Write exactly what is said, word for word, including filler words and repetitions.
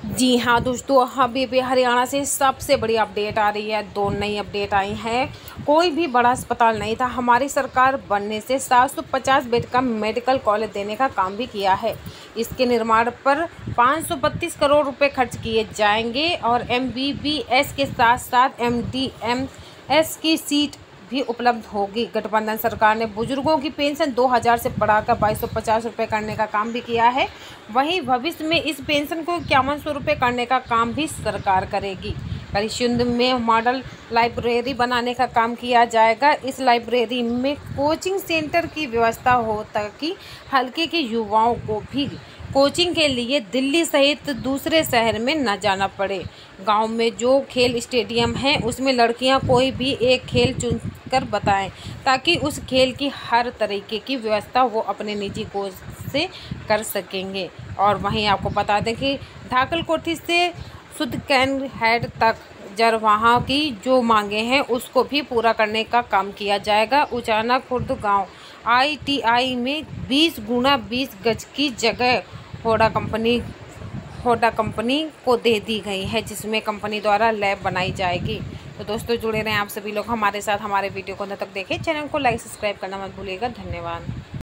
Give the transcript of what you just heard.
जी हाँ दोस्तों, अभी भी हरियाणा से सबसे बड़ी अपडेट आ रही है। दो नई अपडेट आई हैं। कोई भी बड़ा अस्पताल नहीं था। हमारी सरकार बनने से सात सौ पचास बेड का मेडिकल कॉलेज देने का काम भी किया है। इसके निर्माण पर पाँच सौ बत्तीस करोड़ रुपए खर्च किए जाएंगे और एम बी बी एस के साथ साथ एम डी एम एस की सीट भी उपलब्ध होगी। गठबंधन सरकार ने बुजुर्गों की पेंशन दो हज़ार से बढ़ाकर बाईस सौ पचास रुपये करने का काम भी किया है। वहीं भविष्य में इस पेंशन को इक्यावन सौ रुपये करने का काम भी सरकार करेगी। करिशुंद में मॉडल लाइब्रेरी बनाने का काम किया जाएगा। इस लाइब्रेरी में कोचिंग सेंटर की व्यवस्था हो ताकि हल्के के युवाओं को भी कोचिंग के लिए दिल्ली सहित दूसरे शहर में न जाना पड़े। गांव में जो खेल स्टेडियम है उसमें लड़कियां कोई भी एक खेल चुनकर बताएं ताकि उस खेल की हर तरीके की व्यवस्था वो अपने निजी कोच से कर सकेंगे। और वहीं आपको बता दें कि ढाकलकोठी से सुदकैन हेड तक जर वहाँ की जो मांगे हैं उसको भी पूरा करने का काम किया जाएगा। उचाना खुर्द गाँव आई टी आई में बीस गुना बीस गज की जगह होडा कंपनी होडा कंपनी को दे दी गई है, जिसमें कंपनी द्वारा लैब बनाई जाएगी। तो दोस्तों जुड़े रहें आप सभी लोग हमारे साथ। हमारे वीडियो को अंत तक देखें। चैनल को लाइक सब्सक्राइब करना मत भूलिएगा। धन्यवाद।